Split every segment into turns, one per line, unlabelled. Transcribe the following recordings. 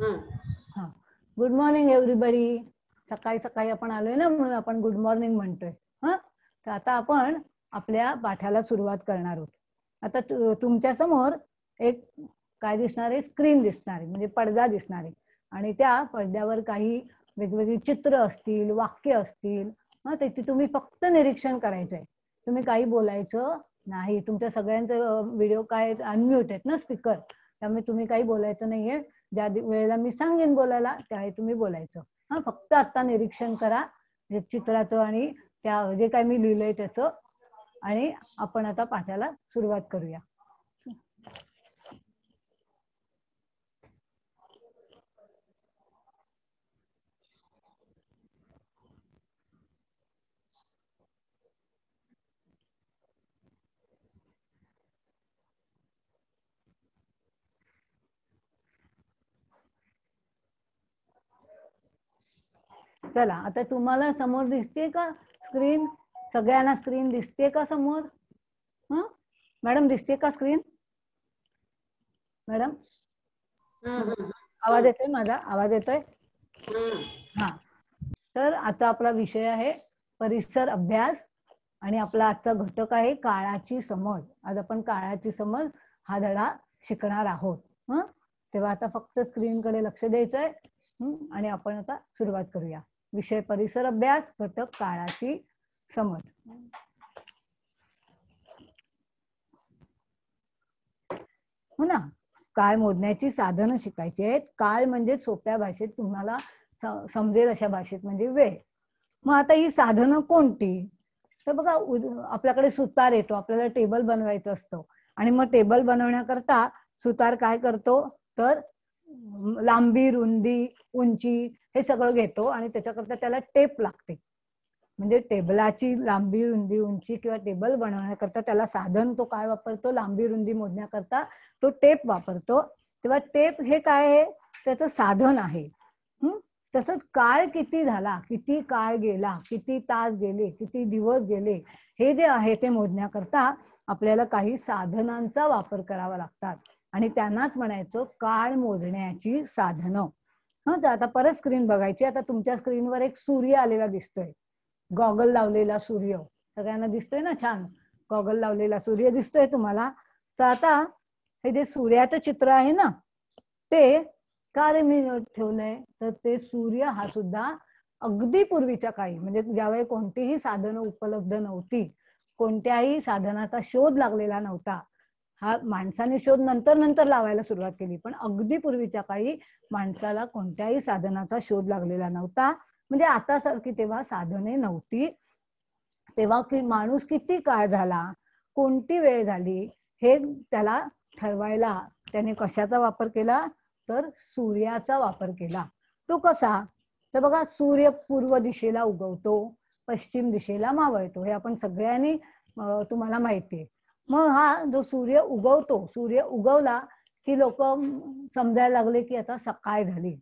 हा, good morning everybody. सकाळी सकाळी आपण आलोय ना म्हणून आपण गुड मॉर्निंग म्हणतोय. हा, तर आता आपण आपल्या पाठाला सुरुवात करणार आहोत. आता तुमच्या समोर एक काय दिसणार आहे, स्क्रीन दिसणार आहे, म्हणजे पडदा दिसणार आहे. आणि त्या पडद्यावर काही वेगवेगळी चित्र असतील, वाक्य असतील. हा, ते तुम्ही फक्त निरीक्षण करायचं आहे. तुम्ही काही बोलायचं नाही. तुमच्या सगळ्यांचं व्हिडिओ काय अनम्यूट आहेत ना, स्पीकर, त्यामुळे तुम्ही काही बोलायचं नाहीये. ज्या वेळेला मी सांगेन बोलायला त्यावेळी तुम्ही बोलायचं. हा, फक्त आता निरीक्षण करा चित्राचं आणि त्या जे काय मी लिहिलंय त्याचं. आणि आपण आता पाठाला सुरुवात करूया. चला, आता तुम्हाला समोर दिसते का स्क्रीन? सगळ्यांना स्क्रीन दिसते का समोर? मॅडम दिसते का स्क्रीन? मॅडम आवाज येतोय माझा? आवाज येतोय? हा, तर आता आपला विषय आहे परिसर अभ्यास आणि आपला आजचा घटक आहे काळाची समज. आज आपण काळाची समज हा धडा शिकणार आहोत. तेव्हा आता फक्त स्क्रीनकडे लक्ष द्यायचंय आणि आपण आता सुरुवात करूया. विषय परिसर अभ्यास, घटक काळाची समज. हो ना, काळ मोजण्याची साधनं शिकायची आहेत. काळ म्हणजे सोप्या भाषेत तुम्हाला समजेल अशा भाषेत म्हणजे वेळ. मग आता ही साधनं कोणती? तर बघा, आपल्याकडे सुतार येतो, आपल्याला टेबल बनवायचं असतं. आणि मग टेबल बनवण्याकरता सुतार काय करतो, तर लांबी, रुंदी, उंची हे सगळं घेतो आणि त्याच्याकरता त्याला टेप लागते. म्हणजे टेबलाची लांबी, रुंदी, उंची किंवा टेबल बनवण्याकरता त्याला साधन तो काय वापरतो? लांबी रुंदी मोजण्याकरता तो टेप वापरतो. तेव्हा टेप हे काय आहे? त्याचं साधन आहे. तसंच काळ किती झाला, किती काळ गेला, किती तास गेले, किती दिवस गेले, हे जे आहे ते मोजण्याकरता आपल्याला काही साधनांचा वापर करावा लागतात. आणि त्यांनाच म्हणायचं काळ मोजण्याची साधनं. तर आता परत स्क्रीन बघायची. आता तुमच्या स्क्रीनवर एक सूर्य आलेला दिसतोय, गॉगल लावलेला सूर्य. सगळ्यांना दिसतोय ना? छान गॉगल लावलेला सूर्य दिसतोय तुम्हाला. तर आता हे जे सूर्याचं चित्र आहे ना, ते का रे मी ठेवलंय? तर ते सूर्य हा सुद्धा अगदी पूर्वीच्या काळी, म्हणजे ज्यावेळी कोणतीही साधनं उपलब्ध नव्हती, कोणत्याही साधनाचा शोध लागलेला नव्हता. हा माणसाने शोध नंतर नंतर लावायला सुरुवात केली, पण अगदी पूर्वीच्या काळी माणसाला कोणत्याही साधनाचा शोध लागलेला नव्हता. म्हणजे आता सारखी तेव्हा साधने नव्हती. तेव्हा की माणूस किती काळ झाला, कोणती वेळ झाली, हे त्याला ठरवायला त्याने कशाचा वापर केला? तर सूर्याचा वापर केला. तो कसा? तर बघा, सूर्य पूर्व दिशेला उगवतो, पश्चिम दिशेला मावळतो, हे आपण सगळ्यांनी तुम्हाला माहिती आहे. मग हा जो सूर्य उगवतो, सूर्य उगवला की लोक समजायला लागले की आता सकाळ झाली.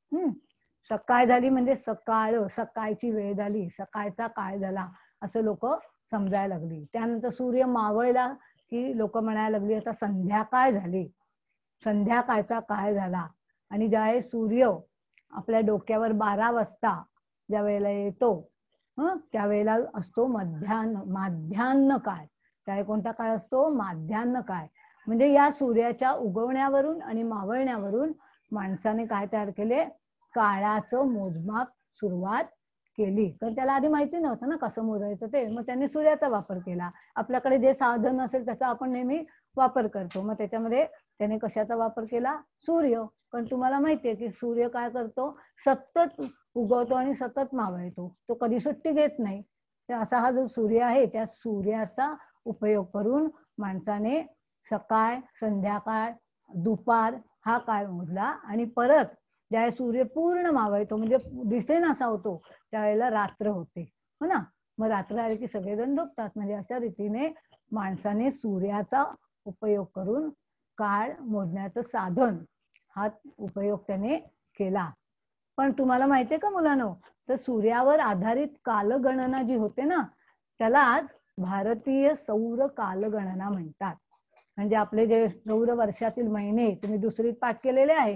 सकाळ झाली म्हणजे सकाळ, सकाळची वेळ झाली, सकाळचा काळ झाला असं लोक समजायला लागली. त्यानंतर सूर्य मावळला की लोक म्हणायला लागली आता संध्याकाळ झाली, संध्याकाळचा काळ झाला. आणि ज्यावेळेस सूर्य आपल्या डोक्यावर 12 वाजता ज्या वेळेला येतो, त्यावेळेला असतो माध्यान्ह काळ. त्यावेळी कोणता काळ असतो? माध्यान्ह काळ. म्हणजे या सूर्याच्या उगवण्यावरून आणि मावळण्यावरून माणसाने काय तयार केले? काळाचं मोजमाप सुरुवात केली. तर त्याला आधी माहिती नव्हतं ना कसं मोजायचं ते, मग त्यांनी सूर्याचा वापर केला. आपल्याकडे जे साधन असेल त्याचा आपण नेहमी वापर करतो. मग त्याच्यामध्ये त्याने कशाचा वापर केला? सूर्य. पण तुम्हाला माहितीये की सूर्य काय करतो? सतत उगवतो आणि सतत मावळतो, तो कधी सुट्टी घेत नाही. तर असा हा जो सूर्य आहे, त्या सूर्याचा उपयोग करून माणसाने सकाळ, संध्याकाळ, दुपार हा काळ मोजला. आणि परत ज्या सूर्य पूर्ण मावळतो म्हणजे दिसेनासा होतो, त्यावेळेला रात्र होते, हो ना. मग रात्र आली की सगळेजण झोपतात. म्हणजे अशा रीतीने माणसाने सूर्याचा उपयोग करून काळ मोजण्याचं साधन हा उपयोग त्याने केला. पण तुम्हाला माहितीये का मुलांनो, तर सूर्यावर आधारित कालगणना जी होते ना, त्याला भारतीय सौर कालगणना म्हणतात. म्हणजे आपले जे सौर वर्षातील महिने तुम्ही दुसरीत पाठ केलेले आहेत,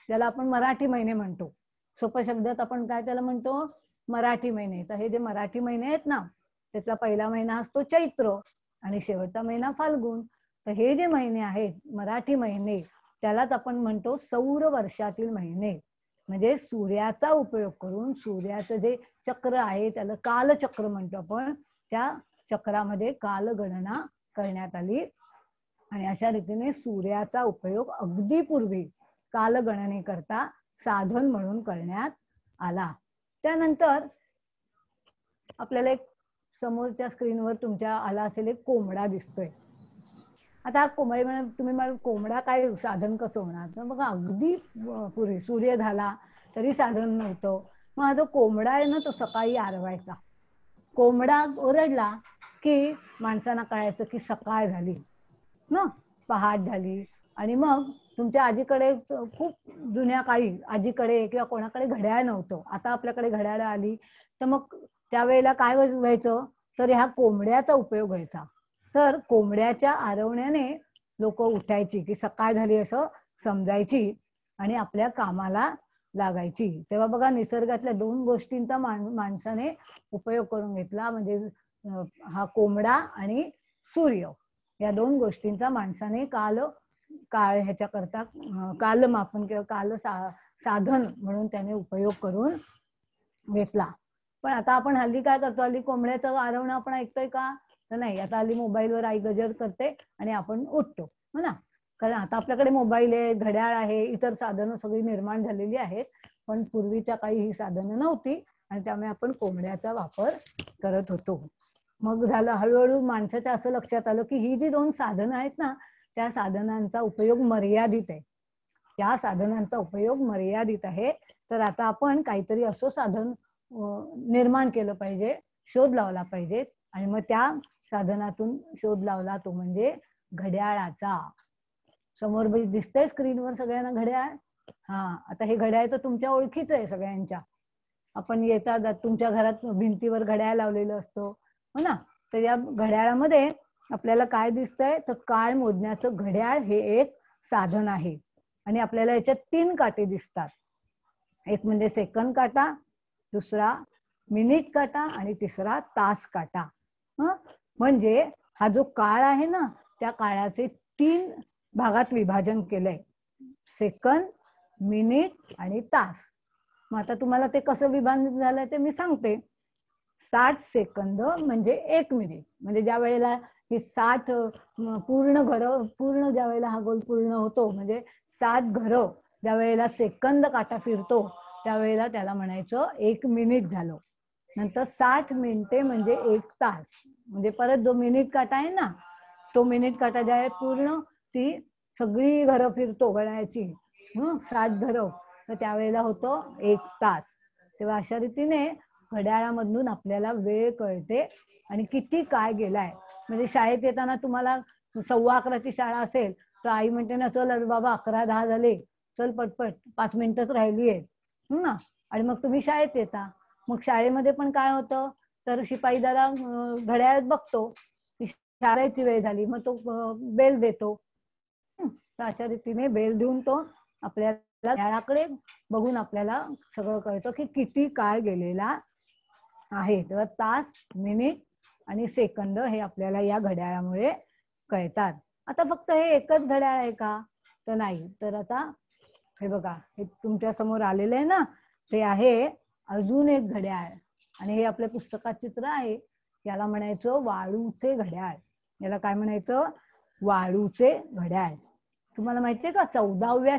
ज्याला आपण मराठी महिने म्हणतो. सोप्या शब्दात आपण काय त्याला म्हणतो, मराठी महिने. तर हे जे मराठी महिने आहेत ना, त्यातला पहिला महिना असतो चैत्र आणि शेवटचा महिना फाल्गुन. तर हे जे महिने आहेत मराठी महिने, त्यालाच आपण म्हणतो सौर वर्षातील महिने. म्हणजे सूर्याचा उपयोग करून सूर्याचं जे चक्र आहे त्याला कालचक्र म्हणतो आपण, त्या चक्रामध्ये कालगणना करण्यात आली. आणि अशा रीतीने सूर्याचा उपयोग अगदी पूर्वी कालगणनेकरता साधन म्हणून करण्यात आला. त्यानंतर आपल्याला एक समोरच्या स्क्रीनवर तुमच्या आला असेल एक कोंबडा दिसतोय. आता कोंबडा, तुम्ही मला कोंबडा काय साधन कसं होणार, तर बघा अगदी पूर्वी सूर्य झाला तरी साधन नव्हतं. मग हा जो कोंबडा आहे ना तो सकाळी आरवायचा. कोंबडा ओरडला की माणसांना कळायचं की सकाळ झाली ना, पहाट झाली. आणि मग तुमच्या आजीकडे खूप जुन्या काळी आजीकडे किंवा कोणाकडे घड्याळ नव्हतं, आता आपल्याकडे घड्याळ आली. तर मग त्यावेळेला काय व्हायचं, तर ह्या कोंबड्याचा उपयोग व्हायचा. तर कोंबड्याच्या आरवण्याने लोक उठायची की सकाळ झाली असं समजायची आणि आपल्या कामाला लागायची. तेव्हा बघा निसर्गातल्या दोन गोष्टींचा माणसाने उपयोग करून घेतला. म्हणजे हा कोंबडा आणि सूर्य, या दोन गोष्टींचा माणसाने काळ ह्याच्याकरता कालमापन किंवा काल साधन म्हणून त्याने उपयोग करून घेतला. पण आता आपण हल्ली काय करतो, हल्ली कोंबड्याचं आरवणं आपण ऐकतोय का, तर नाही. आता हल्ली मोबाईलवर आई गजर करते आणि आपण उठतो, हो ना. कारण आता आपल्याकडे मोबाईल आहे, घड्याळ आहे, इतर साधनं सगळी निर्माण झालेली आहेत. पण पूर्वीच्या काही ही साधनं नव्हती आणि त्यामुळे आपण कोंबड्याचा वापर करत होतो. मग झालं हळूहळू माणसाच्या असं लक्षात आलं की ही जी दोन साधनं आहेत ना, त्या साधनांचा उपयोग मर्यादित आहे. त्या साधनांचा उपयोग मर्यादित आहे. तर आता आपण काहीतरी असं साधन निर्माण केलं पाहिजे, शोध लावला पाहिजे. आणि मग त्या साधनातून शोध लावला तो म्हणजे घड्याळाचा. समोर दिसतंय स्क्रीनवर सगळ्यांना घड्याळ. हा, आता हे घड्याळ तर तुमच्या ओळखीचं आहे सगळ्यांच्या. आपण येतात तुमच्या घरात भिंतीवर घड्याळ लावलेलं असतं, हो ना. तर या घड्याळामध्ये आपल्याला काय दिसतंय, तर काळ मोजण्याचं घड्याळ हे एक साधन आहे. आणि आपल्याला याच्यात 3 काटे दिसतात. एक म्हणजे सेकंद काटा, दुसरा मिनिट काटा आणि तिसरा तास काटा. म्हणजे हा जो काळ आहे ना, त्या काळाचे 3 भागात विभाजन केलंय, सेकंद, मिनिट आणि तास. मग आता तुम्हाला ते कसं विभाजन झालंय ते मी सांगते. 60 सेकंद म्हणजे 1 मिनिट. म्हणजे ज्या वेळेला ही 60 पूर्ण ज्या वेळेला हा गोल पूर्ण होतो, म्हणजे 60 घरं ज्या वेळेला सेकंद काटा फिरतो त्यावेळेला त्याला म्हणायचं 1 मिनिट झालं. नंतर 60 मिनिटे म्हणजे 1 तास. म्हणजे परत जो मिनिट काटा आहे ना, तो मिनिट काटा ज्या पूर्ण ती सगळी घरं फिरतो घड्याळाची, 60 घरं, तर त्यावेळेला होतो 1 तास. तेव्हा अशा रीतीने घड्याळामधून आपल्याला वेळ कळते आणि किती काय गेलाय. म्हणजे शाळेत येताना तुम्हाला 11:15ची शाळा असेल तर आई म्हणते ना, चल अरे बाबा 11:10 झाले, चल पटपट 5 मिनिटच राहिली आहे ना. आणि मग तुम्ही शाळेत येता. मग शाळेमध्ये पण काय होतं, तर शिपाई दादा घड्याळात बघतो की शाळेची वेळ झाली, मग तो बेल देतो. तर अशा रीतीने बेल देऊन तो आपल्याला घड्याळाकडे बघून आपल्याला सगळं कळतं की किती काळ गेलेला आहे. तेव्हा तास, मिनिट आणि सेकंद हे आपल्याला या घड्याळामुळे कळतात. आता फक्त हे एकच घड्याळ आहे का, तर नाही. तर आता हे बघा, हे तुमच्या समोर आलेलं आहे ना, ते आहे अजून एक घड्याळ. आणि हे आपल्या पुस्तकात चित्र आहे. याला म्हणायचं वाळूचे घड्याळ. याला काय म्हणायचं, वाळूचे घड्याळ. तुम्हाला माहितीये का 14व्या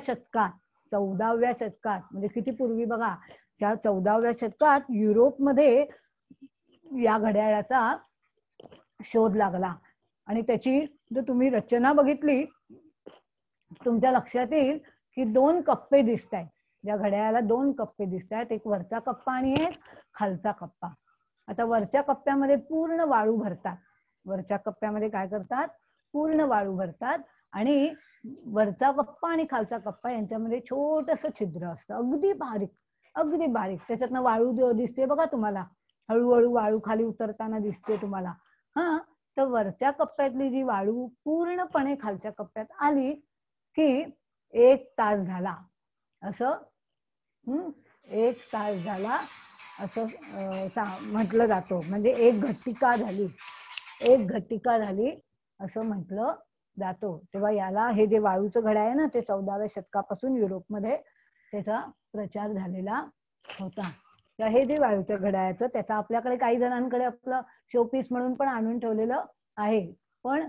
शतकात म्हणजे किती पूर्वी बघा, त्या 14व्या शतकात युरोपमध्ये या घड्याळाचा शोध लागला. आणि त्याची जर तुम्ही रचना बघितली तुमच्या लक्षात येईल की 2 कप्पे दिसत आहेत. या घड्याळाला 2 कप्पे दिसत आहेत, एक वरचा कप्पा आणि एक खालचा कप्पा. आता वरच्या कप्प्यामध्ये पूर्ण वाळू भरतात. वरच्या कप्प्यामध्ये काय करतात, पूर्ण वाळू भरतात. आणि वरचा कप्पा आणि खालचा कप्पा यांच्यामध्ये छोटस छिद्र असतं, अगदी बारीक. त्याच्यातनं वाळू दिसते बघा तुम्हाला, हळूहळू वाळू खाली उतरताना दिसते तुम्हाला. तर वरच्या कप्प्यातली जी वाळू पूर्णपणे खालच्या कप्प्यात आली की 1 तास झाला. असं 1 तास झाला असं म्हटलं जातो. म्हणजे 1 घटिका झाली, 1 घटिका झाली असं म्हटलं जातो. तेव्हा याला हे जे वाळूचं घड्याळ आहे ना, ते 14व्या शतकापासून युरोपमध्ये त्याचा प्रचार झालेला होता. तर हे जे वाळूच्या घड्याळाचं, त्याचा आपल्याकडे काही जणांकडे आपलं शोपीस म्हणून पण आणून ठेवलेलं आहे. पण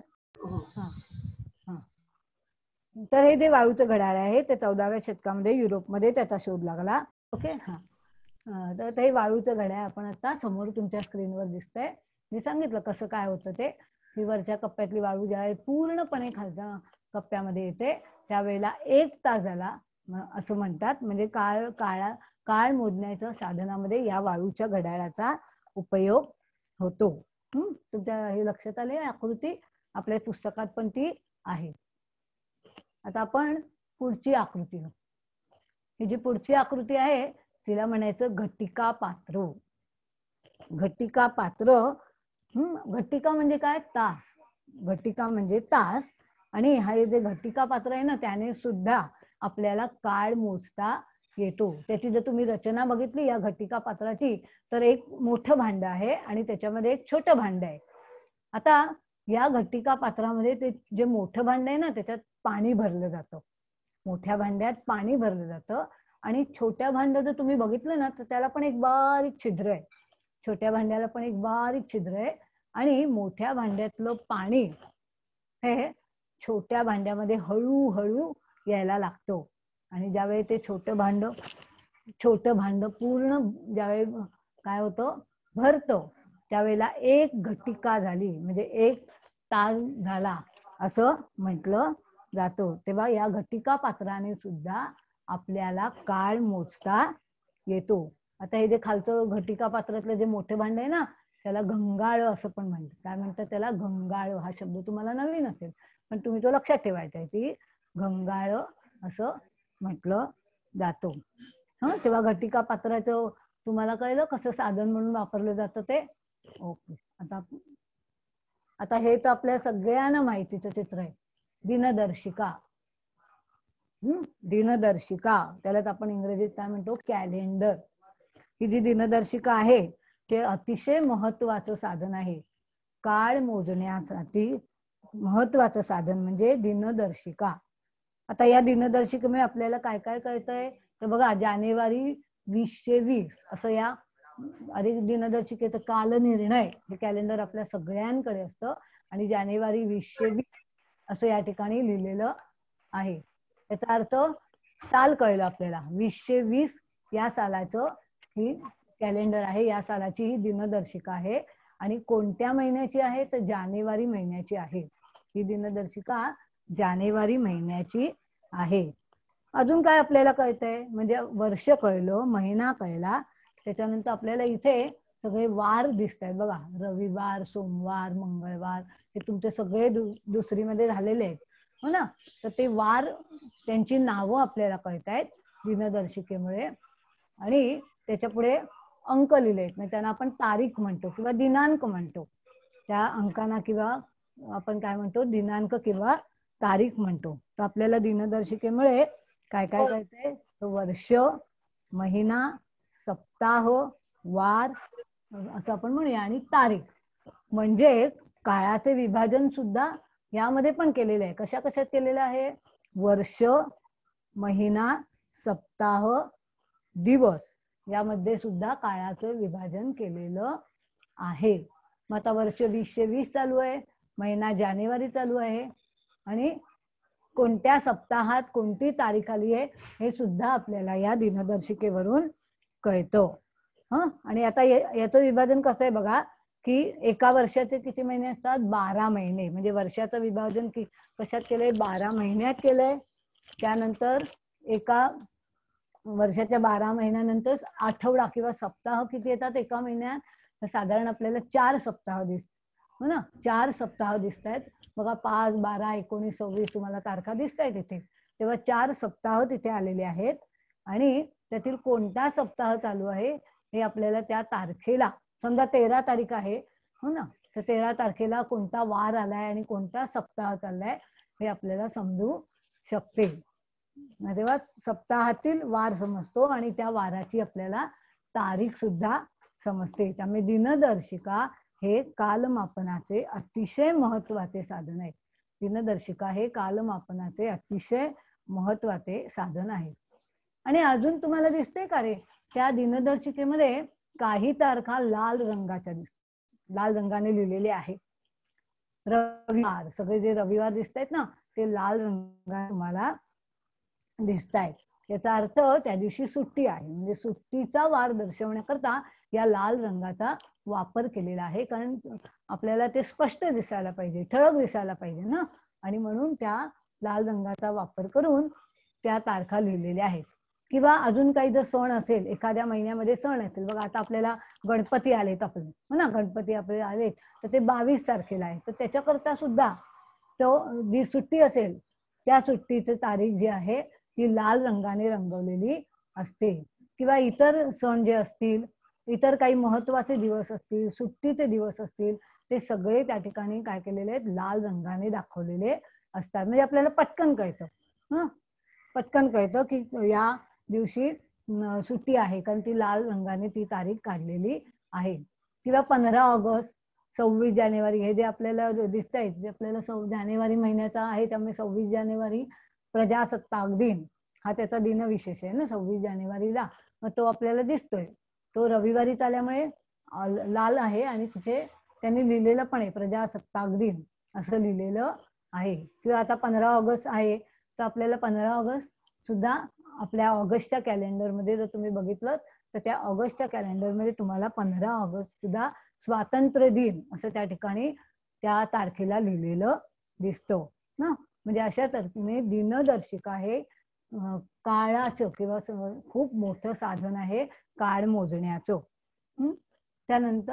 तर हे जे वाळूचं घड्याळ आहे ते 14व्या शतकामध्ये युरोपमध्ये त्याचा शोध लागला. ओके. तर हे वाळूचं घड्याळ आपण आता समोर तुमच्या स्क्रीनवर दिसतंय. मी सांगितलं कसं काय होतं ते, की वरच्या कप्प्यातली वाळू ज्यावेळी पूर्णपणे खालच्या कप्प्यामध्ये येते त्यावेळेला 1 तासाला असं म्हणतात. म्हणजे काळ मोजण्याच्या साधनामध्ये या वाळूच्या घड्याळाचा उपयोग होतो. तुमच्या हे लक्षात आले? आकृती आपल्या पुस्तकात पण ती आहे. आता आपण पुढची आकृती, ही जी पुढची आकृती आहे तिला म्हणायचं घटिका पात्र. घटिका पात्र, घटिका म्हणजे काय? तास. घटिका म्हणजे तास. आणि हा जे घटिका पात्र आहे ना, त्याने सुद्धा आपल्याला काळ मोजता येतो. त्याची जर तुम्ही रचना बघितली या घटिका पात्राची, तर एक मोठं भांड आहे आणि त्याच्यामध्ये एक छोटं भांड आहे. आता या घटिका पात्रामध्ये ते जे मोठं भांड आहे ना, त्याच्यात पाणी भरलं जातं. मोठ्या भांड्यात पाणी भरलं जातं. आणि छोट्या भांड्यात जर तुम्ही बघितलं ना, तर त्याला पण एक बारीक छिद्र आहे. छोट्या भांड्याला पण एक बारीक छिद्र आहे. आणि मोठ्या भांड्यातलं पाणी हे छोट्या भांड्यामध्ये हळूहळू यायला लागतो. आणि ज्यावेळी ते छोटं भांड पूर्ण ज्यावेळी काय होतं, भरतं, त्यावेळेला 1 घटिका झाली, म्हणजे 1 तास झाला असं म्हटलं जातो. तेव्हा या घटिका पात्राने सुद्धा आपल्याला काळ मोजता येतो. आता हे जे खालचं घटिका पात्रातलं जे मोठे भांड आहे ना, त्याला घंगाळ असं पण म्हणतात. काय म्हणतात त्याला? घंगाळ. हा शब्द तुम्हाला नवीन असेल, पण तुम्ही तो लक्षात ठेवायचा आहे की घंगाळ असं म्हटलं जातो. तेव्हा घटिका पात्राचं तुम्हाला कळलं कसं साधन म्हणून वापरलं जातं ते. ओके. आता हे तर आपल्या सगळ्यांना माहितीचं चित्र आहे, दिनदर्शिका. दिनदर्शिका, त्यालाच आपण इंग्रजीत काय म्हणतो? कॅलेंडर. ही जी दिनदर्शिका आहे ते अतिशय महत्वाचं साधन आहे. काळ मोजण्यासाठी महत्वाचं साधन म्हणजे दिनदर्शिका. आता या दिनदर्शिकेमुळे आपल्याला काय काय कळतंय? तर बघा, जानेवारी 2020 असं या दिनदर्शिकेचं कालनिर्णय हे कॅलेंडर आपल्या सगळ्यांकडे असतं. आणि जानेवारी 2020 असं या ठिकाणी लिहिलेलं आहे. याचा अर्थ साल कळलं आपल्याला. 2020 या सालाचं ही कॅलेंडर आहे, या सालाची ही दिनदर्शिका आहे. आणि कोणत्या महिन्याची आहे? तर जानेवारी महिन्याची आहे. ही दिनदर्शिका जानेवारी महिन्याची आहे. अजून काय आपल्याला कळतंय? म्हणजे वर्ष कळलं, महिना कळला, त्याच्यानंतर आपल्याला इथे सगळे वार दिसत आहेत बघा. रविवार, सोमवार, मंगळवार हे तुमचे सगळे दुसरीमध्ये झालेले आहेत, हो ना. तर ते वार, त्यांची नावं आपल्याला कळतायत दिनदर्शिकेमुळे. आणि त्याच्या पुढे अंक लिहिले आहेत, म्हणजे त्यांना आपण तारीख म्हणतो किंवा दिनांक म्हणतो. त्या अंकांना किंवा आपण काय म्हणतो? दिनांक किंवा तारीख म्हणतो. तर आपल्याला दिनदर्शिकेमुळे काय काय कळतंय? तर वर्ष, महिना, सप्ताह, वार असं आपण म्हणूया, आणि तारीख. म्हणजे काळाचे विभाजन सुद्धा यामध्ये पण केलेलं आहे. कशा कशात केलेलं आहे? वर्ष, महिना, सप्ताह, दिवस यामध्ये सुद्धा काळाचं विभाजन केलेलं आहे. मग आता वर्ष 2020 चालू आहे, महिना जानेवारी चालू आहे, आणि कोणत्या सप्ताहात कोणती तारीख आली आहे हे सुद्धा आपल्याला या दिनदर्शिकेवरून कळतं. आणि आता याचं विभाजन कसं आहे बघा, की एका वर्षाचे किती महिने असतात? 12 महिने. म्हणजे वर्षाचं विभाजन कशात केलंय? 12 महिन्यात केलंय. त्यानंतर एका वर्षाच्या 12 महिन्यानंतर आठवडा किंवा सप्ताह किती येतात एका महिन्यात? तर साधारण आपल्याला 4 सप्ताह हो ना, 4 सप्ताह दिसत आहेत बघा. 5, 12, 19, 26 तुम्हाला तारखा दिसत आहेत इथे. तेव्हा 4 सप्ताह तिथे आलेले आहेत. आणि त्यातील कोणता सप्ताह चालू आहे हे आपल्याला त्या तारखेला, समजा 13 तारीख आहे, हो ना, तर 13 तारखेला कोणता वार आलाय आणि कोणता सप्ताह चाललाय हे आपल्याला समजू शकते. तेव्हा सप्ताहातील वार समजतो आणि त्या वाराची आपल्याला तारीख सुद्धा समजते. त्यामुळे दिनदर्शिका हे कालमापनाचे अतिशय महत्वाचे साधन आहे. दिनदर्शिका हे कालमापनाचे अतिशय महत्वाचे साधन आहे. आणि अजून तुम्हाला दिसते का रे, त्या दिनदर्शिकेमध्ये काही तारखा लाल रंगाच्या लाल रंगाने लिहिलेले आहे. रविवार, सगळे जे रविवार दिसत आहेत ना ते लाल रंगाने तुम्हाला दिसत आहेत. याचा अर्थ त्या दिवशी सुट्टी आहे, म्हणजे सुट्टीचा वार दर्शवण्याकरता या लाल रंगाचा वापर केलेला आहे. कारण आपल्याला ते स्पष्ट दिसायला पाहिजे, ठळक दिसायला पाहिजे ना, आणि म्हणून त्या लाल रंगाचा वापर करून त्या तारखा लिहिलेल्या आहेत. किंवा अजून काही जर सण असेल, एखाद्या महिन्यामध्ये सण असेल, बघा आता आपल्याला गणपती आलेत आपले, हो ना, गणपती आपले आलेत तर ते 22 तारखेला आहे. तर त्याच्याकरता सुद्धा तो जी सुट्टी असेल त्या सुट्टीची तारीख जी आहे ती लाल रंगाने रंगवलेली असते. किंवा इतर सण जे असतील, इतर काही महत्वाचे दिवस असतील, सुट्टीचे दिवस असतील, ते सगळे त्या ठिकाणी काय केलेले आहेत, लाल रंगाने दाखवलेले असतात. म्हणजे आपल्याला पटकन कळतं, पटकन कळतं की या दिवशी सुट्टी आहे, कारण ती लाल रंगाने ती तारीख काढलेली आहे. किंवा 15 ऑगस्ट, 26 जानेवारी हे जे आपल्याला दिसत आहेत, जे आपल्याला जानेवारी महिन्याचा आहे, त्यामुळे 26 जानेवारी प्रजासत्ताक दिन हा त्याचा दिनविशेष आहे ना 26 जानेवारीला. मग तो आपल्याला दिसतोय, तो रविवारीच आल्यामुळे लाल आहे आणि तिथे त्यांनी लिहिलेलं पण आहे प्रजासत्ताक दिन असं लिहिलेलं आहे. किंवा आता 15 ऑगस्ट आहे तर आपल्याला 15 ऑगस्ट सुद्धा आपल्या ऑगस्टच्या कॅलेंडरमध्ये जर तुम्ही बघितलं तर त्या ऑगस्टच्या कॅलेंडरमध्ये तुम्हाला 15 ऑगस्ट सुद्धा स्वातंत्र्य दिन असं त्या ठिकाणी त्या तारखेला लिहिलेलं दिसतो ना. म्हणजे अशा तऱ्हेने दिनदर्शिका हे काळाचं किंवा खूप मोठं साधन आहे काळ मोजण्याचं. त्यानंतर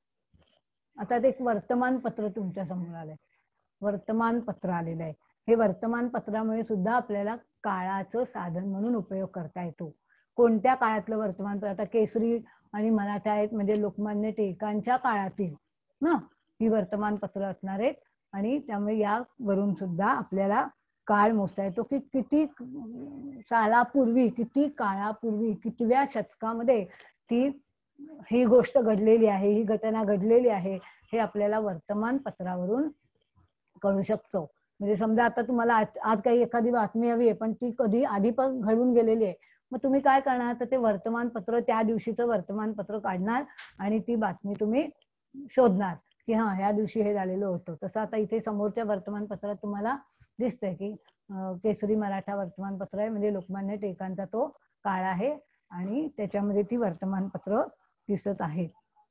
आता एक वर्तमानपत्र तुमच्या समोर आलंय, वर्तमानपत्र आलेलं आहे. हे वर्तमानपत्रामुळे सुद्धा आपल्याला काळाचं साधन म्हणून उपयोग करता येतो. कोणत्या काळातलं वर्तमानपत्र, आता केसरी आणि मराठा आहेत म्हणजे लोकमान्य टिळकांच्या काळातील ना ही वर्तमानपत्र असणार आहेत. आणि त्यामुळे यावरून सुद्धा आपल्याला काळ मोजता येतो की किती सालापूर्वी, किती काळापूर्वी, कितव्या शतकामध्ये ती ही गोष्ट घडलेली आहे, ही घटना घडलेली आहे, हे आपल्याला वर्तमानपत्रावरून कळू शकतो. म्हणजे समजा आता तुम्हाला आज काही एखादी बातमी हवी आहे पण ती कधी आधी पण घडून गेलेली आहे, मग तुम्ही काय करणार, तर ते वर्तमानपत्र, त्या दिवशीचं वर्तमानपत्र काढणार आणि ती बातमी तुम्ही शोधणार की हा ह्या दिवशी हे झालेलं होतं. तसं आता इथे समोरच्या वर्तमानपत्रात तुम्हाला दिसतंय की केसरी मराठा वर्तमानपत्र आहे, म्हणजे लोकमान्य टिळकांचा तो काळ आहे आणि त्याच्यामध्ये ती वर्तमानपत्र दिसत आहेत.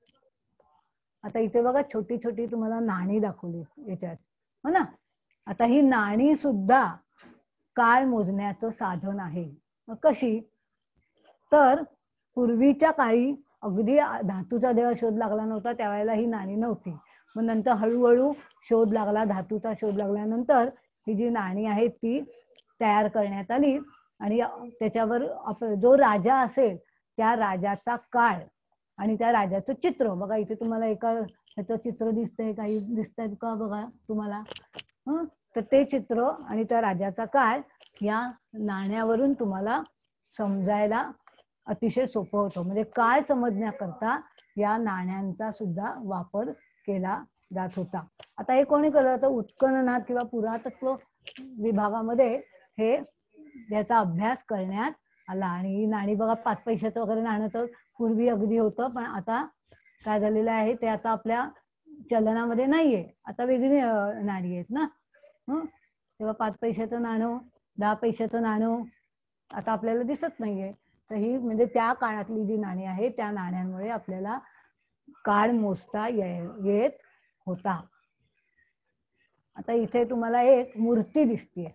आता इथे बघा छोटी छोटी तुम्हाला नाणी दाखवली येतात, हो ना. आता ही नाणी सुद्धा काळ मोजण्याचं साधन आहे. कशी, तर पूर्वीच्या काळी अगदी धातूचा जेव्हा शोध लागला नव्हता त्यावेळेला ही नाणी नव्हती. मग नंतर हळूहळू शोध लागला, धातूचा शोध लागल्यानंतर ही जी नाणी आहेत ती तयार करण्यात आली आणि त्याच्यावर जो राजा असेल त्या राजाचा काळ आणि त्या राजाचं चित्र, बघा इथे तुम्हाला एका ह्याचं चित्र दिसतंय, काही दिसतंय का बघा तुम्हाला, तर ते चित्र आणि त्या राजाचा काळ या नाण्यावरून तुम्हाला समजायला अतिशय सोपं होतं. म्हणजे काळ समजण्याकरता या नाण्यांचा सुद्धा वापर केला जात होता. आता हे कोणी करत होतं, उत्खननात किंवा पुरातत्व विभागामध्ये हे याचा अभ्यास करण्यात आला. आणि ही नाणी बघा 5 पैशाचं वगैरे नाणं तर पूर्वी अगदी होतं, पण आता काय झालेलं आहे ते आता आपल्या चलनामध्ये नाहीये, आता वेगळी नाणी आहेत ना. तेव्हा 5 पैशाचं नाणं, 10 पैशाचं नाणं आता आपल्याला दिसत नाहीये. तर ही म्हणजे त्या काळातली जी नाणी आहेत त्या नाण्यांमुळे आपल्याला काळ मोजता येत होता. आता इथे तुम्हाला एक मूर्ती दिसतीये,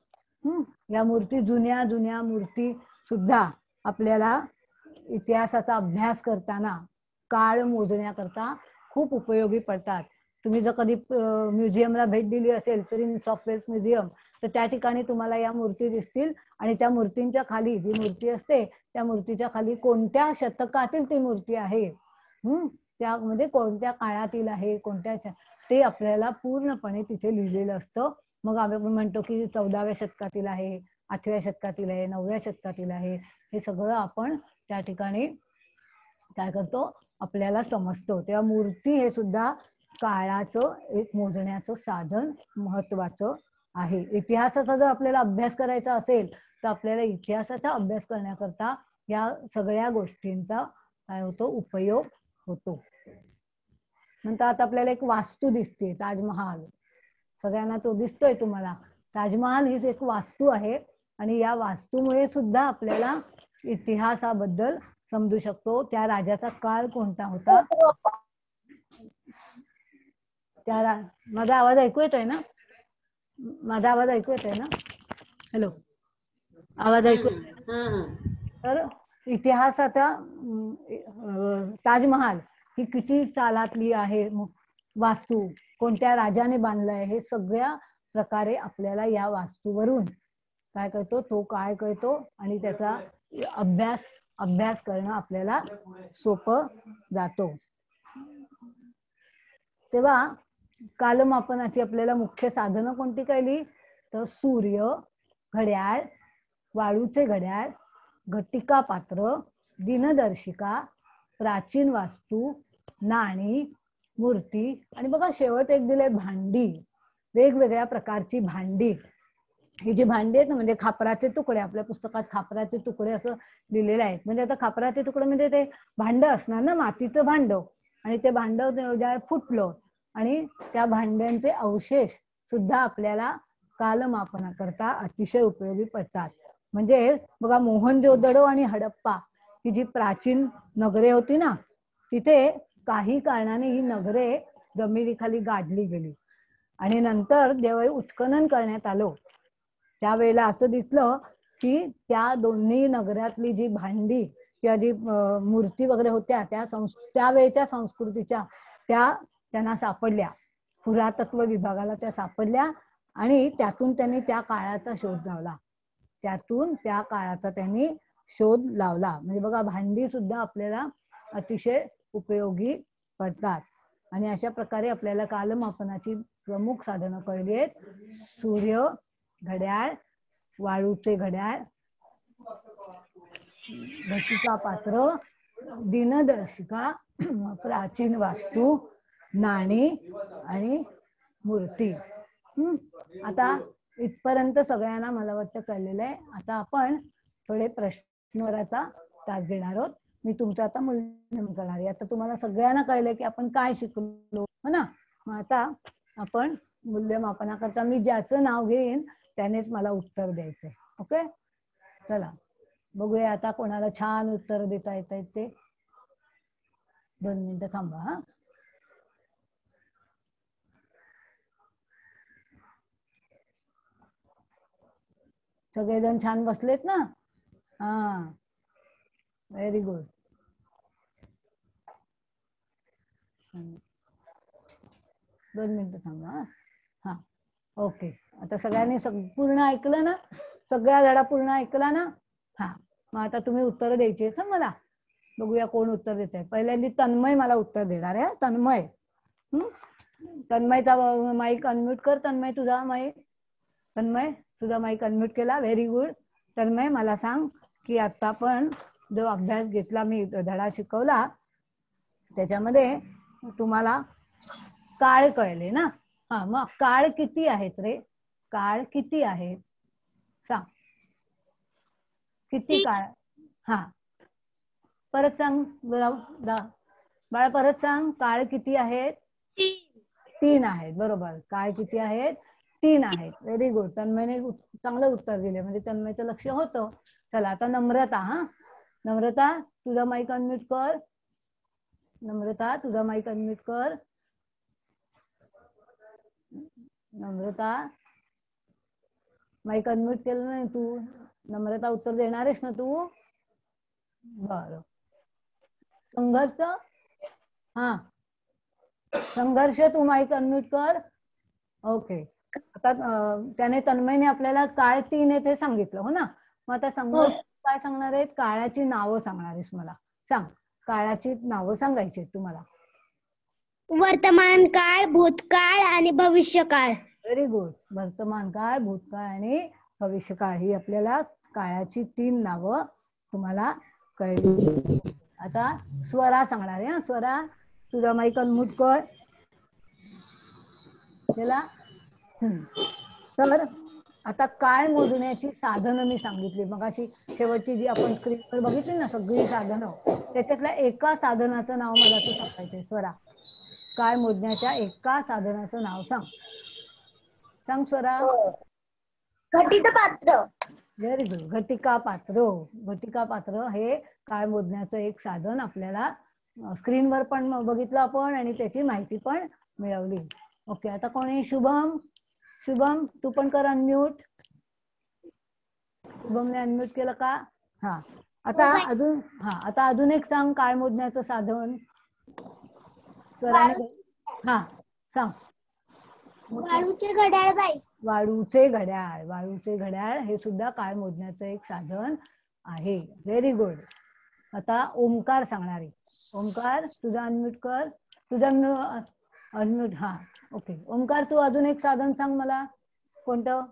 या मूर्ती जुन्या जुन्या मूर्ती सुद्धा आपल्याला इतिहासाचा अभ्यास करताना काळ मोजण्याकरता खूप उपयोगी पडतात. तुम्ही जर कधी म्युझियमला भेट दिली असेल, प्रिन्स ऑफ वेल्स म्युझियम, तर त्या ठिकाणी तुम्हाला या मूर्ती दिसतील आणि त्या मूर्तींच्या खाली जी मूर्ती असते त्या मूर्तीच्या खाली कोणत्या शतकातील ती मूर्ती आहे, त्या म्हणजे कोणत्या काळातील आहे, कोणत्या ते आपल्याला पूर्णपणे तिथे लिहिलेलं असतं. मग आम्ही म्हणतो की 14व्या शतकातील आहे, 8व्या शतकातील आहे, 9व्या शतकातील आहे, हे सगळं आपण त्या ठिकाणी काय करतो आपल्याला समजतो. तेव्हा मूर्ती हे सुद्धा काळाचं एक मोजण्याचं साधन महत्वाचं आहे. इतिहासाचा जर आपल्याला अभ्यास करायचा असेल तर आपल्याला इतिहासाचा अभ्यास करण्याकरता या सगळ्या गोष्टींचा काय होतो उपयोग होतो. नंतर आता आपल्याला एक वास्तू दिसते, ताजमहाल. सगळ्यांना तो दिसतोय तुम्हाला. ताजमहाल ही एक वास्तू आहे आणि या वास्तूमुळे सुद्धा आपल्याला इतिहासाबद्दल समजू शकतो. त्या राजाचा काळ कोणता होता. माझा आवाज ऐकू येतोय ना. माझा आवाज ऐकू येतोय ना. हॅलो, आवाज ऐकू येतोय. तर इतिहासाचा ताजमहाल ही किती सालातली आहे वास्तू, कोणत्या राजाने बांधलाय, हे सगळ्या प्रकारे आपल्याला या वास्तूवरून काय कळतो, तो काळ कळतो आणि त्याचा अभ्यास करणं आपल्याला सोपं जातो. तेव्हा कालमापनाची आपल्याला मुख्य साधनं कोणती कळली तर सूर्य, घड्याळ, वाळूचे घड्याळ, घटिका पात्र, दिनदर्शिका, प्राचीन वास्तू, नाणी, मूर्ती आणि बघा शेवट एक दिले भांडी. वेगवेगळ्या प्रकारची भांडी. ही जी भांडी आहेत ना म्हणजे खापराचे तुकडे, आपल्या पुस्तकात खापराचे तुकडे असं लिहिलेले आहेत. म्हणजे आता खापराचे तुकडे म्हणजे ते भांड असणार ना, मातीचं भांड, आणि ते भांड ज्या फुटलं आणि त्या भांड्यांचे अवशेष सुद्धा आपल्याला कालमापनाकरता अतिशय उपयोगी पडतात. म्हणजे बघा मोहनजोदडो आणि हडप्पा ही जी प्राचीन नगरे होती ना, तिथे काही कारणाने ही नगरे जमिनीखाली गाडली गेली आणि नंतर ज्यावेळी उत्खनन करण्यात आलं त्यावेळेला असं दिसलं की त्या दोन्ही नगरातली जी भांडी किंवा जी मूर्ती वगैरे होत्या त्यावेळेच्या संस्कृतीच्या त्यांना सापडल्या. पुरातत्व विभागाला त्या सापडल्या आणि त्यातून त्यांनी त्या काळाचा शोध लावला. म्हणजे बघा भांडी सुद्धा आपल्याला अतिशय उपयोगी पडतात. आणि अशा प्रकारे आपल्याला कालमापनाची प्रमुख साधनं कळली आहेत. सूर्य, घड्याळ, वाळूचे घड्याळ, घटिका पात्र, दिनदर्शिका, प्राचीन वास्तू, नाणी आणि मूर्ती. आता इथपर्यंत सगळ्यांना मला वाटतं कळलेलं आहे. आता आपण थोडे प्रश्नोत्तराचा तास घेणार आहोत. मी तुमचं आता मूल्यांकन करणार आहे. आता तुम्हाला सगळ्यांना कळलंय की आपण काय शिकलो हो ना. मग आता आपण मूल्यमापनाकरता मी ज्याचं नाव घेईन त्यानेच मला उत्तर द्यायचंय. ओके, चला बघूया आता कोणाला छान उत्तर देता येत आहेत ते. 2 मिनिटं थांबा. हा, सगळेजण छान बसलेत ना. हा, व्हेरी गुड. दोन मिनिटं थांबा. हा, ओके. आता सगळ्यांनी पूर्ण ऐकलं ना, सगळ्या धडा पूर्ण ऐकला ना. हा, मग आता तुम्ही उत्तर द्यायची आहेत मला. बघूया कोण उत्तर देत आहे. पहिल्यांदा तन्मय मला उत्तर देणार आहे. तन्मय, तन्मयचा माईक अनम्यूट कर. तन्मय तुझा माईक अनम्यूट केला. Very good. तन्मय मला सांग की आता आपण जो अभ्यास घेतला, मी धडा शिकवला त्याच्यामध्ये तुम्हाला काळ कळले ना. हा, मग काळ किती आहेत रे? काळ किती आहेत सांग. किती काळ? हा, परत सांग बाळा, परत सांग. काळ किती आहेत? 3 आहेत. बरोबर. काळ किती आहेत? 3 आहेत. Very good. तन्मयने चांगलं उत्तर दिले, म्हणजे तन्मयचं लक्ष होतं. चला आता नम्रता. हा, नम्रता तुझा माईक अनम्यूट कर. नम्रता तुझा माईक अनम्यूट कर. नम्रता माईक अनम्यूट केलं नाही तू. नम्रता उत्तर देणार आहेस ना तू? बर. संघर्ष. हा, संघर्ष तू माईक अनम्यूट कर. ओके. आता त्याने तन्मयने आपल्याला काळ 3 आहे ते सांगितलं हो ना. मग आता संघर्ष काय सांगणार आहेत? काळाची नावं सांगणार आहेस मला. सांग, काळाची नावं सांगायची आहेत तुम्हाला.
वर्तमान काळ, भूतकाळ आणि भविष्यकाळ.
Very good. वर्तमान काळ, भूतकाळ आणि भविष्यकाळ ही आपल्याला काळाची 3 नावं तुम्हाला कळली. आता स्वरा सांगणार आहे. स्वरा, तुझा माईक अनम्यूट कर त्याला. तर आता काळ मोजण्याची साधनं मी सांगितली मग अशी शेवटची जी आपण स्क्रीनवर बघितली ना सगळी साधनं, त्याच्यातल्या एका साधनाचं नाव मला तू सांगायचंय. स्वरा, काळ मोजण्याच्या एका साधनाचं नाव सांग. सांग स्वरा.
घटित पात्र.
Very good. घटिका पात्र. घटिका पात्र हे काळ मोजण्याचं एक साधन आपल्याला स्क्रीनवर पण बघितलं आपण आणि त्याची माहिती पण मिळवली. ओके, आता कोणी? शुभम. शुभम, तू पण कर अनम्यूट. शुभमने अनम्यूट केलं का? हा. आता अजून एक सांग काळ मोजण्याचं साधन. हा सांग.
वाळूचे घड्याळ बाई.
वाळूचे घड्याळ. वाळूचे घड्याळ हे सुद्धा काळ मोजण्याचं एक साधन आहे. Very good. आता ओंकार सांगणारे. ओंकार, तुझा अनम्यूट कर. तुझा अनम्यूट. हा ओके. ओंकार, तू अजून एक साधन सांग मला. कोणतं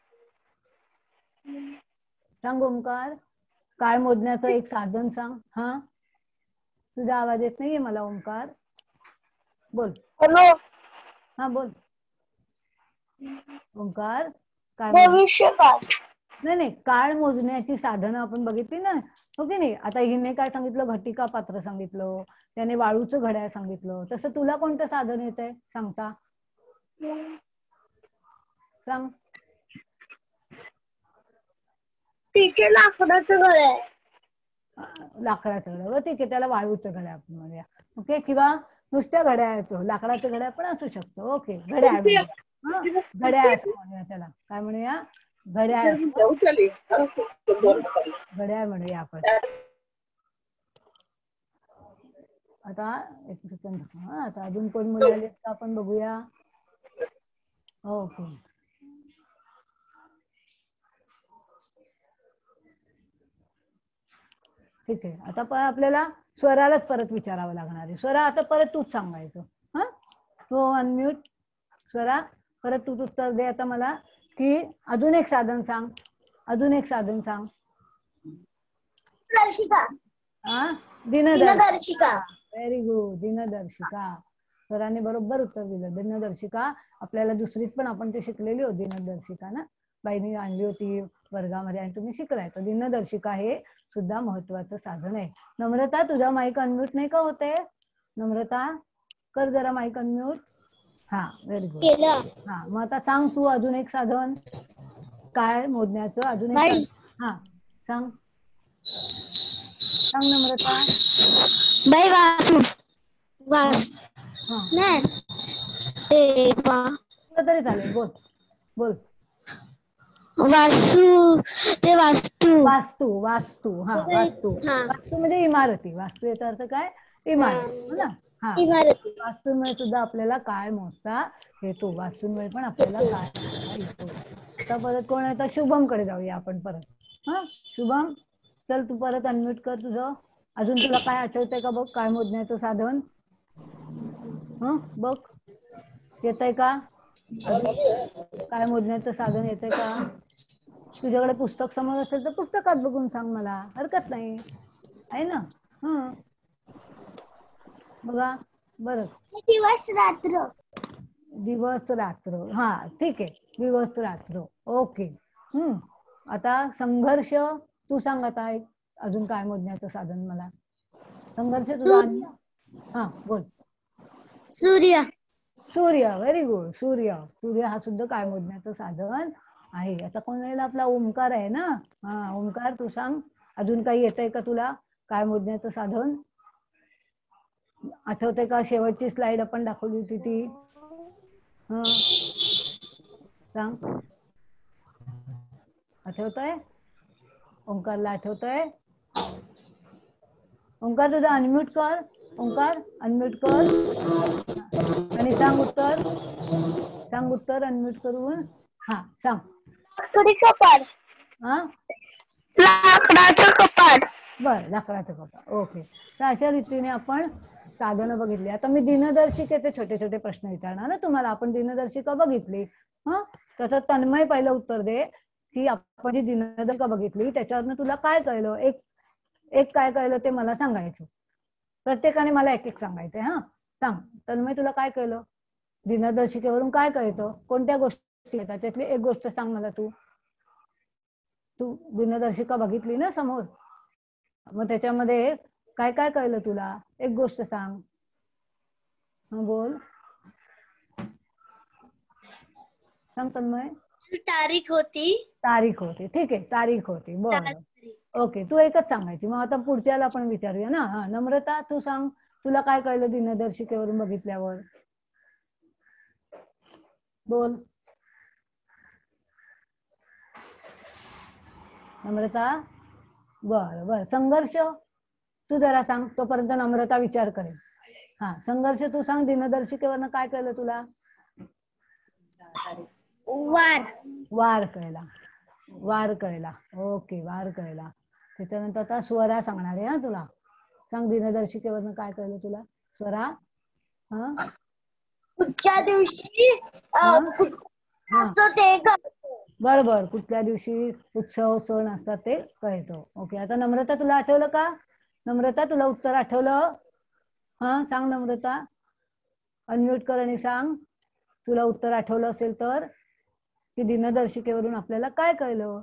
सांग ओंकार? काळ मोजण्याचं एक साधन सांग. हा, तुझा आवाज येत नाहीये मला ओंकार. बोल.
हॅलो.
हा बोल ओंकार. काय?
भविष्यकाळ.
नाही, काळ मोजण्याची साधनं आपण बघितली ना, हो की नाही? आता हिने काय सांगितलं? घटिका पात्र सांगितलं, त्याने वाळूचं घड्याळ सांगितलं. तसं तुला कोणतं साधन येत आहे सांगता? सांग.
ठीक आहे, लाकडाचं घड्याळ.
लाकडाचं घड्याळ. ठीक आहे, त्याला वाळूचं घड्याळ आपण म्हणूया. ओके, किंवा नुसत्या घड्याळाचं, लाकडाचं घड्याळ पण असू शकतं. ओके, घड्याळ म्हणूया. घड्याळ असं म्हणूया त्याला. काय म्हणूया? घड्याळ. घड्याळ म्हणूया आपण. आता एक सेकंद. आता अजून कोण मुलं आले तर आपण बघूया. ओके, ठीक आहे. आता आपल्याला स्वरालाच परत विचारावं लागणार आहे. स्वरा, आता परत तूच सांगायचं. हा, तो अनम्यूट. स्वरा, परत तूच उत्तर दे आता मला की अजून एक साधन सांग. अजून एक साधन सांग.
दर्शिका.
हा,
दिनदर्शिका.
Very good. दिनदर्शिका. स्वराने बरोबर उत्तर दिलं. दिनदर्शिका आपल्याला दुसरीत पण आपण ते शिकलेली होती. दिनदर्शिका ना, बाईंनी आणली होती वर्गामध्ये आणि तुम्ही शिकलाय. तर दिनदर्शिका हे सुद्धा महत्वाचं साधन आहे. नम्रता, तुझा माईक अनम्यूट नाही का होते? नम्रता, कर जरा माईक अनम्यूट. हा, व्हेरी गुड. हा, मग आता सांग तू अजून एक साधन काळ मोजण्याचं. अजून एक. हा सांग. सांग नम्रता.
बाई वासू.
हा,
नाही ते
तरी चालेल. बोल बोल.
वास्तू. ते वास्तू.
वास्तू. वास्तू. हा, वास्तू. वास्तू म्हणजे इमारती. वास्तू याचा अर्थ काय? इमारत. हो ना. हा,
इमारती.
वास्तूंमुळे सुद्धा आपल्याला काळ मोजता येतो. वास्तूंमुळे पण आपल्याला काळ मोजता येतो. आता परत कोण आहे? शुभम कडे जाऊया आपण परत. हा, शुभम, चल तू परत अनम्यूट कर तुझं. अजून तुला काय आठवतंय का बघ काळ मोजण्याचं साधन? बघ, येतंय का? अजून काय मोजण्याचं साधन येतंय का? तुझ्याकडे पुस्तक समोर असेल तर पुस्तकात बघून सांग मला, हरकत नाही आहे ना. बघा बरं.
दिवस रात्र.
दिवस रात्र. हा, ठीक आहे. दिवस रात्र. ओके. आता संघर्ष तू सांग. आता एक अजून काय मोजण्याचं साधन मला? संघर्ष तुझा. हा बोल.
सूर्य.
सूर्य. Very good. सूर्य. सूर्य हा सुद्धा काय मोजण्याचं साधन आहे. आता कोणाला? आपला ओंकार आहे ना. हा, ओंकार तू सांग. अजून काही येतंय का तुला काय मोजण्याचं साधन? आठवतंय का? शेवटची स्लाइड आपण दाखवली होती ती. सांग. आठवतंय? ओंकारला आठवतंय? ओंकार, तुझा अनम्यूट कर. ओंकार, अनम्यूट कर आणि सांग उत्तर. सांग उत्तर अनम्यूट करून. हा, सांग.
कपाट.
हा,
लाकडाचं कपाट.
बर, लाकडाचं कपाट. ओके. तर अशा रीतीने आपण साधनं बघितली. आता मी दिनदर्शिकेचे छोटे छोटे प्रश्न विचारणार ना तुम्हाला. आपण दिनदर्शिका बघितली. त्याचं तन्मय पहिलं उत्तर दे की आपण जी दिनदर्शिका बघितली त्याच्यावरनं तुला काय कळलं, एक एक काय कळलं ते मला सांगायचं. प्रत्येकाने मला एक एक सांगायचंय. हा सांग तन्मय, तुला काय कळलं दिनदर्शिकेवरून? काय कळतं, कोणत्या गोष्टी येतात त्यातली एक गोष्ट सांग मला. तू दिनदर्शिका बघितली ना समोर, मग त्याच्यामध्ये काय काय कळलं तुला, एक गोष्ट सांग. बोल, सांग तन्मय.
तारीख होती.
तारीख होती, ठीक आहे, तारीख होती, बरं. ओके, तू एकच सांगायची. मग आता पुढच्याला आपण विचारूया ना. हा नम्रता, तू सांग, तुला काय कळलं दिनदर्शिकेवरून बघितल्यावर? बोल नम्रता. बर बर, संघर्ष तू जरा सांग, तोपर्यंत नम्रता विचार करेल. हा संघर्ष तू सांग, दिनदर्शिकेवरनं काय कळलं तुला?
वार.
वार कळला, वार कळला. ओके, वार कळला. त्याच्यानंतर आता स्वरा सांगणार आहे. हा तुला सांग, दिनदर्शिकेवरनं काय कळलं तुला? स्वरा. हा
कुठच्या दिवशी असं ते
बरोबर, कुठल्या दिवशी उत्सव सण असतात ते कळतं. ओके, आता नम्रता तुला आठवलं का? नम्रता तुला उत्तर आठवलं? हा सांग नम्रता, अनम्यूट कर आणि सांग तुला उत्तर आठवलं असेल तर, की दिनदर्शिकेवरून आपल्याला काय कळलं.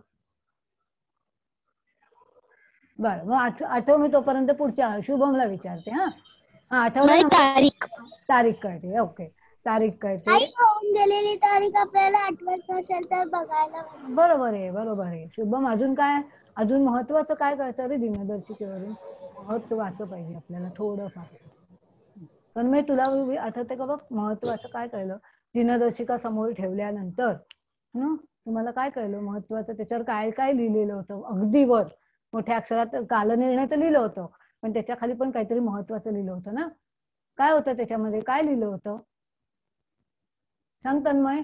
बरं, मग आठव मी तोपर्यंत पुढच्या शुभमला विचारते. हा हा आठवलं?
तारीख.
तारीख कळते. ओके, तारीख कळते.
होऊन गेलेली तारीख आपल्याला आठवत नसेल तर बघायला.
बरोबर आहे, बरोबर आहे शुभम. अजून काय, अजून महत्वाचं काय कळतं रे दिनदर्शिकेवरून? महत्वाचं पाहिजे आपल्याला थोडंफार. पण मी तुला आठवते का बघ, महत्वाचं काय कळलं दिनदर्शिका समोर ठेवल्यानंतर? तुम्हाला काय कळलं महत्वाचं? त्याच्यावर काय काय लिहिलेलं होतं? अगदी वर मोठ्या अक्षरात कालनिर्णय तर लिहिलं होतं, पण त्याच्या खाली पण काहीतरी महत्वाचं लिहिलं होतं ना. काय होतं त्याच्यामध्ये, काय लिहिलं होतं सांग तन्मय.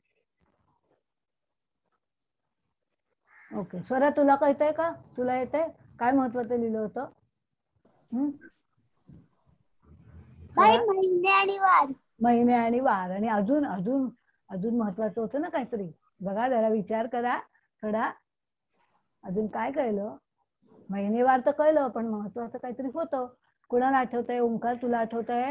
ओके, स्वरा तुला कळतंय का? तुला येतंय काय महत्वाचं लिहिलं होतं?
महिने आणि वार.
महिने आणि वार. आणि अजून अजून अजून महत्वाचं होतं ना काहीतरी. बघा जरा विचार करा थोडा, अजून काय कळलं? महिनेवार तर कळलं, पण महत्वाचं काहीतरी होतं. कुणाला आठवतंय? ओंकार तुला आठवतंय?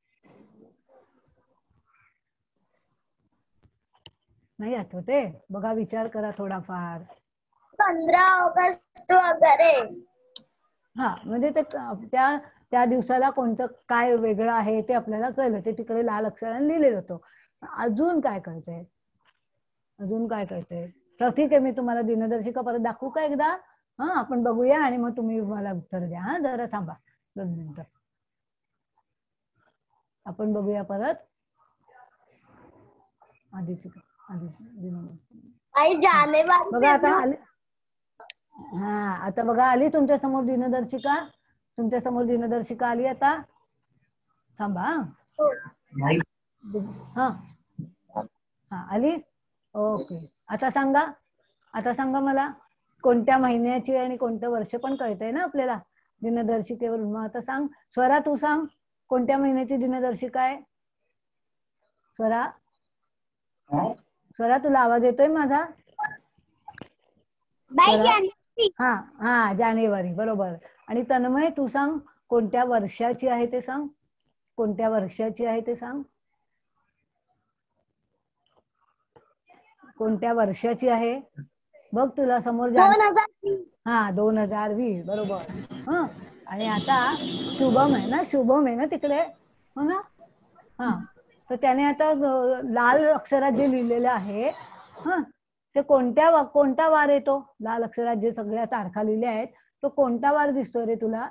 नाही आठवते? बघा विचार करा थोडाफार.
15 ऑगस्ट वगैरे.
हा म्हणजे ते त्या त्या दिवसाला कोणतं काय वेगळं आहे ते आपल्याला कळलं, ते तिकडे लाल अक्षराने लिहिलेलं होतं. अजून काय कळतंय? अजून काय कळतंय? तर ठीक आहे, मी तुम्हाला दिनदर्शिका परत दाखवू का एकदा? हा आपण बघूया आणि मग तुम्ही मला उत्तर द्या. हा जरा थांबा 2 मिनिटं, आपण बघूया परत.
आई जानेवारी.
बघा आता आली. हा आता बघा आली तुमच्या समोर दिनदर्शिका. तुमच्या समोर दिनदर्शिका आली आता. थांबा. हा हा आली. ओके, आता सांगा, आता सांगा मला कोणत्या महिन्याची आणि कोणतं वर्ष पण कळतंय ना आपल्याला दिनदर्शिकेवरून. मग आता सांग स्वरा, तू सांग कोणत्या महिन्याची दिनदर्शिका आहे? स्वरा, स्वरा तुला आवाज येतोय माझा? हा हा जानेवारी, बरोबर. आणि तन्मय तू सांग कोणत्या वर्षाची आहे ते सांग. कोणत्या वर्षाची आहे ते सांग. कोणत्या वर्षाची आहे बघ तुला समोर.
2020.
हा 2020, बरोबर. हा आणि आता शुभम आहे ना, शुभम आहे ना तिकडे, हो ना? हा तर त्याने आता लाल अक्षरात जे लिहिलेलं आहे, हा ते कोणता वार येतो? लाल अक्षरात जे सगळ्या तारखा लिहिल्या आहेत, तो कोणता वार दिसतोय रे तुला?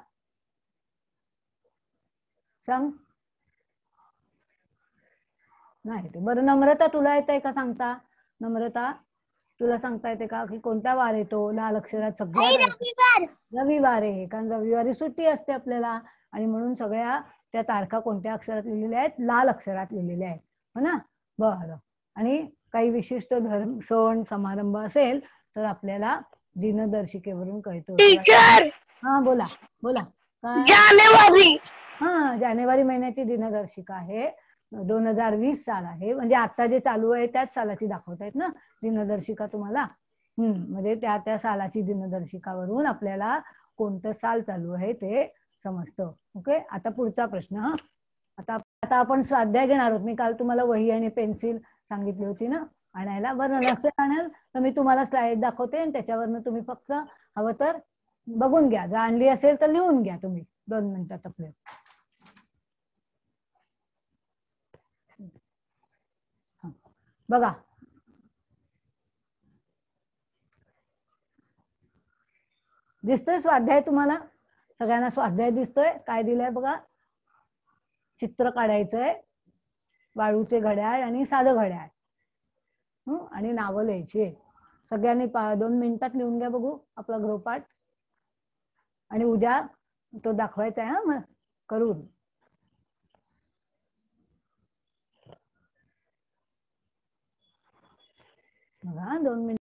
सांग. नाही ते. बरं नम्रता तुला येत आहे का सांगता? नम्रता तुला सांगता येते का की कोणता वार येतो लाल अक्षरात सगळ्या? रविवार आहे, कारण रविवारी सुट्टी असते आपल्याला, आणि म्हणून सगळ्या त्या तारखा कोणत्या अक्षरात लिहिलेल्या आहेत? लाल अक्षरात लिहिलेल्या आहेत, हो ना? बरं. आणि काही विशिष्ट धर्म सण समारंभ असेल तर आपल्याला दिनदर्शिकेवरून कळतो. हा बोला बोला.
जानेवारी.
हा जानेवारी महिन्याची दिनदर्शिका आहे. 2020 साल आहे, म्हणजे आता जे चालू आहे त्याच सालाची दाखवतायत ना दिनदर्शिका तुम्हाला. म्हणजे त्या त्या सालाची दिनदर्शिकावरून आपल्याला कोणतं साल चालू आहे ते समजतं. ओके, आता पुढचा प्रश्न. हा, आता आता आपण स्वाध्याय घेणार आहोत. मी काल तुम्हाला वही आणि पेन्सिल सांगितली होती ना आणायला. बरं, नसेल आणेल तर मी तुम्हाला स्लाइड दाखवते आणि त्याच्यावरनं तुम्ही फक्त हवं तर बघून घ्या. जर आणली असेल तर लिहून घ्या तुम्ही 2 मिनिटात आपले. बघा, दिसतोय स्वाध्याय तुम्हाला? सगळ्यांना स्वाध्याय दिसतोय? काय दिलंय बघा. चित्र काढायचंय, वाळूचे घड्याळ आणि साधं घड्याळ, आणि नावं लिहायची. सगळ्यांनी 2 मिनिटात लिहून घ्या बघू आपला गृहपाठ. आणि उद्या तो दाखवायचा आहे मग करून. बघा 2 मिनिट.